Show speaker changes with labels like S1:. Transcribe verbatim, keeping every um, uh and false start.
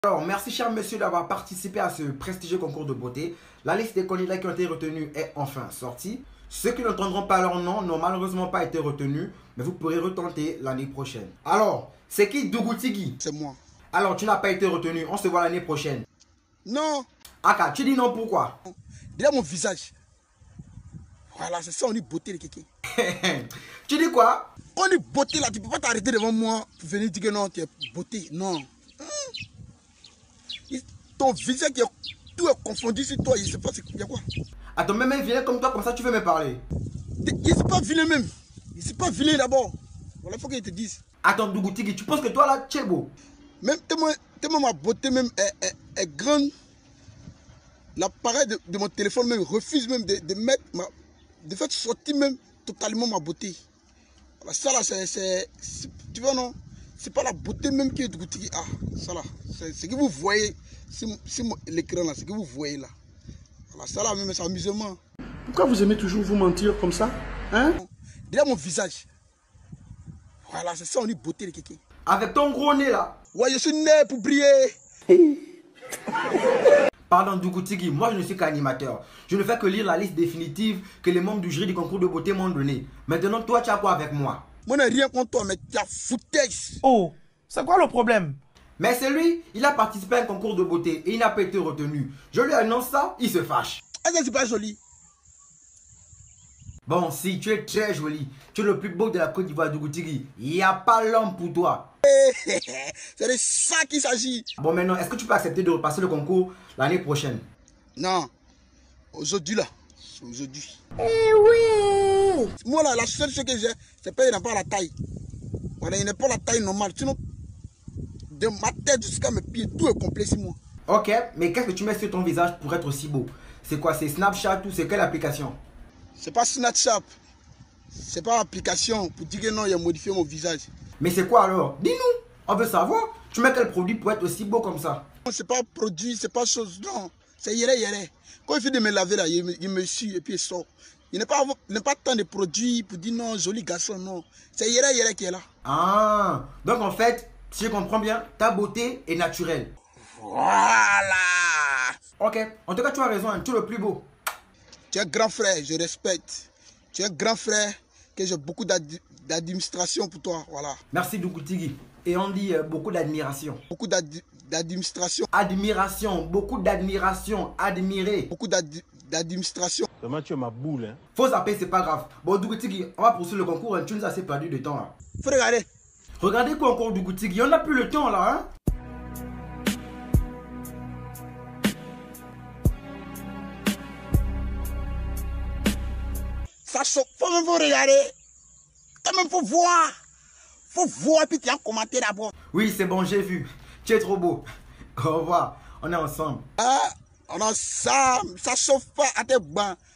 S1: Alors, merci cher monsieur d'avoir participé à ce prestigieux concours de beauté. La liste des candidats qui ont été retenus est enfin sortie. Ceux qui n'entendront pas leur nom n'ont malheureusement pas été retenus, mais vous pourrez retenter l'année prochaine. Alors, c'est qui Dougou Tigui?
S2: C'est moi.
S1: Alors, tu n'as pas été retenu, on se voit l'année prochaine.
S2: Non.
S1: Aka, tu dis non pourquoi?
S2: Déjà mon visage. Voilà, c'est ça, on dit beauté de kéké.
S1: Tu dis quoi?
S2: On dit beauté là, tu peux pas t'arrêter devant moi pour venir dire que non, tu es beauté. Non. Ton visage, qui est, tout est confondu sur toi, il ne sait pas il y a quoi.
S1: Attends, même un vilain comme toi, comme ça, tu veux me parler?
S2: Il ne sait pas vilain même. Il ne sait pas vilain d'abord. Voilà, il faut qu'il te dise.
S1: Attends, Dougou Tigui, tu penses que toi là, tu es beau?
S2: Même tellement, tellement ma beauté même est, est, est grande. L'appareil de, de mon téléphone même refuse même de, de mettre ma, de faire sortir même totalement ma beauté. Voilà, ça là, c'est, tu vois non? C'est pas la beauté même qui est Dougou Tigui. Ah, ça là, c'est ce que vous voyez. C'est l'écran là, ce que vous voyez là. Voilà, ça là même, c'est amusement.
S3: Pourquoi vous aimez toujours vous mentir comme ça? Hein?
S2: Déjà mon visage. Voilà, c'est ça, on dit beauté de kéké.
S1: Avec ton gros nez là.
S2: Ouais, je suis né pour briller.
S1: Pardon Dougou Tigui, moi je ne suis qu'animateur. Je ne fais que lire la liste définitive que les membres du jury du concours de beauté m'ont donnée. Maintenant, toi, tu as quoi avec moi?
S2: Moi, je n'ai rien contre toi, mais tu as foutaise.
S3: Oh, c'est quoi le problème?
S1: Mais c'est lui, il a participé à un concours de beauté et il n'a pas été retenu. Je lui annonce ça, il se fâche.
S2: Est-ce que c'est pas joli?
S1: Bon, si, tu es très joli. Tu es le plus beau de la Côte d'Ivoire, Dougou Tigui. Il n'y a pas l'homme pour toi.
S2: C'est de ça qu'il s'agit.
S1: Bon, maintenant, est-ce que tu peux accepter de repasser le concours l'année prochaine?
S2: Non. Aujourd'hui, là. C'est aujourd'hui.
S4: Eh oui.
S2: Moi, là, la seule chose que j'ai, c'est qu'il n'a pas la taille. Voilà, il n'a pas la taille normale. Sinon, de ma tête jusqu'à mes pieds, tout est complet sur moi.
S1: Ok, mais qu'est-ce que tu mets sur ton visage pour être aussi beau? C'est quoi? C'est Snapchat ou c'est quelle application?
S2: C'est pas Snapchat. C'est pas application pour dire que non, il a modifié mon visage.
S1: Mais c'est quoi alors? Dis-nous, on veut savoir. Tu mets quel produit pour être aussi beau comme ça?
S2: C'est pas produit, c'est pas chose, non. C'est yéré yéré. Quand il fait de me laver là, il me, il me suit et puis il sort. Il n'est pas, pas tant de produits pour dire non, joli garçon, non. C'est yéré yéré qui est là.
S1: Ah, donc en fait, si je comprends bien, ta beauté est naturelle.
S2: Voilà.
S1: Ok, en tout cas, tu as raison, hein, tu es le plus beau.
S2: Tu es grand frère, je respecte. Tu es grand frère, que j'ai beaucoup d'administration pour toi, voilà.
S1: Merci Dougou Tigui. Et on dit euh, beaucoup d'admiration.
S2: Beaucoup d'administration.
S1: Admiration, beaucoup d'admiration, admirer.
S2: Beaucoup d'administration.
S3: Vraiment, tu es ma boule, hein.
S1: Faut zapper, c'est pas grave. Bon, Dougou Tigui, on va poursuivre le concours, hein. Tu nous as assez perdu de temps là.
S2: Faut regarder.
S1: Regardez quoi encore Dougou Tigui, on n'a plus le temps là, hein.
S2: Ça chauffe, faut même faut regarder. Quand même faut voir. Faut voir puis tu as commenté d'abord.
S1: Oui, c'est bon, j'ai vu. Tu es trop beau. Au revoir, on est ensemble.
S2: Ah, on a ça, ça chauffe pas à tes bains.